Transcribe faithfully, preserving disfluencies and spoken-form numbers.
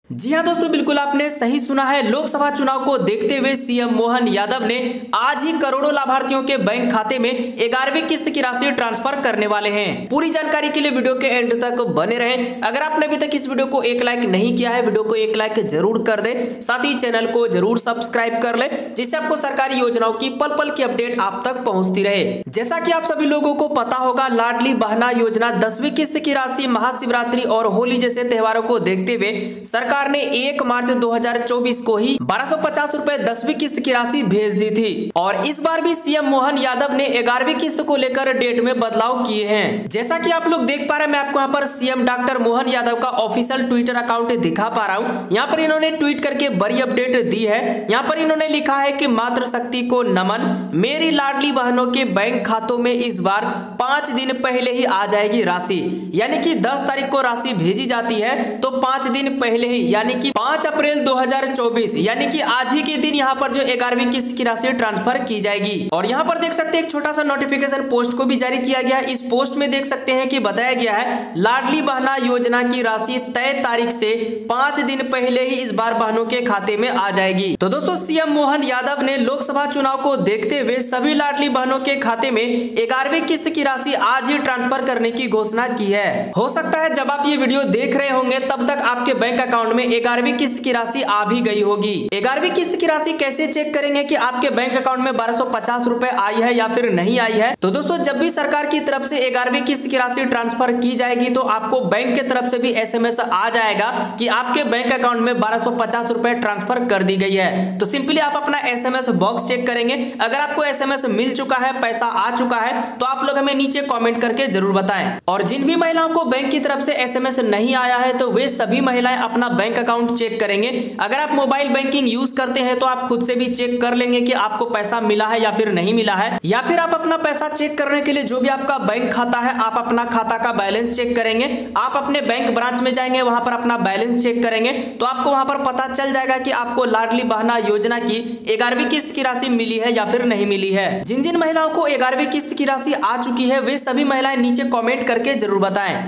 जी हाँ दोस्तों, बिल्कुल आपने सही सुना है। लोकसभा चुनाव को देखते हुए सीएम मोहन यादव ने आज ही करोड़ों लाभार्थियों के बैंक खाते में ग्यारहवीं किस्त की राशि ट्रांसफर करने वाले हैं। पूरी जानकारी के लिए वीडियो के एंड तक बने रहें। अगर आपने अभी तक इस वीडियो को एक लाइक नहीं किया है, वीडियो को एक लाइक जरूर कर दे, साथ ही चैनल को जरूर सब्सक्राइब कर ले, जिससे आपको सरकारी योजनाओं की पल पल की अपडेट आप तक पहुंचती रहे। जैसा कि आप सभी लोगों को पता होगा, लाडली बहना योजना दसवीं किस्त की राशि महाशिवरात्रि और होली जैसे त्योहारों को देखते हुए सरकार ने एक मार्च दो हज़ार चौबीस को ही बारह सौ पचास रुपए दसवीं किस्त की राशि भेज दी थी और इस बार भी सीएम मोहन यादव ने ग्यारहवीं किस्त को लेकर डेट में बदलाव किए हैं। जैसा कि आप लोग देख पा रहे हैं, मैं आपको यहाँ पर सीएम डॉक्टर मोहन यादव का ऑफिशियल ट्विटर अकाउंट दिखा पा रहा हूँ। यहाँ पर इन्होंने ट्वीट करके बड़ी अपडेट दी है। यहाँ पर इन्होंने लिखा है कि मातृशक्ति को नमन, मेरी लाडली बहनों के बैंक खातों में इस बार पांच दिन पहले ही आ जाएगी राशि, यानी कि दस तारीख को राशि भेजी जाती है तो पांच दिन पहले ही यानी कि पांच अप्रैल दो हज़ार चौबीस यानी कि आज ही के दिन यहाँ पर जो ग्यारहवीं किस्त की राशि ट्रांसफर की जाएगी। और यहाँ पर देख सकते हैं एक छोटा सा नोटिफिकेशन पोस्ट को भी जारी किया गया। इस पोस्ट में देख सकते हैं कि बताया गया है लाडली बहना योजना की राशि तय तारीख से पांच दिन पहले ही इस बार बहनों के खाते में आ जाएगी। तो दोस्तों, सीएम मोहन यादव ने लोकसभा चुनाव को देखते हुए सभी लाडली बहनों के खाते में ग्यारहवीं किस्त की राशि आज ही ट्रांसफर करने की घोषणा की है। हो सकता है जब आप ये वीडियो देख रहे होंगे तब तक आपके बैंक अकाउंट में ग्यारहवीं किस्त की राशि आ भी गई होगी। ग्यारहवीं किस्त की राशि कैसे चेक करेंगे कि आपके बैंक अकाउंट में बारह सौ पचास रुपए आई है या फिर नहीं आई है? तो दोस्तों, जब भी सरकार की तरफ से ग्यारहवीं किस्त की राशि ट्रांसफर की जाएगी तो आपको बैंक की तरफ से भी एसएमएस आ जाएगा कि आपके बैंक अकाउंट में बारह सौ पचास रुपए ट्रांसफर कर दी गई है। तो सिंपली आप अपना एसएमएस बॉक्स चेक करेंगे। अगर आपको एसएमएस मिल चुका है, पैसा आ चुका है, तो आप लोग हमें नीचे कॉमेंट करके जरूर बताएं। और जिन भी महिलाओं को बैंक की तरफ से एसएमएस नहीं आया है तो वे सभी महिलाएं अपना बैंक अकाउंट चेक करेंगे। अगर आप मोबाइल बैंकिंग यूज करते हैं तो आप खुद से भी चेक कर लेंगे कि आपको पैसा मिला है या फिर नहीं मिला है, या फिर आप अपना पैसा चेक करने के लिए जो भी आपका बैंक खाता है आप अपना खाता का बैलेंस चेक करेंगे। आप अपने बैंक ब्रांच में जाएंगे, वहां पर अपना बैलेंस चेक करेंगे तो आपको वहां पर पता चल जाएगा कि आपको लाडली बहना योजना की ग्यारहवीं किस्त की राशि मिली है या फिर नहीं मिली है। जिन जिन महिलाओं को ग्यारहवीं किस्त की राशि आ चुकी है वे सभी महिलाएं नीचे कॉमेंट करके जरूर बताएं।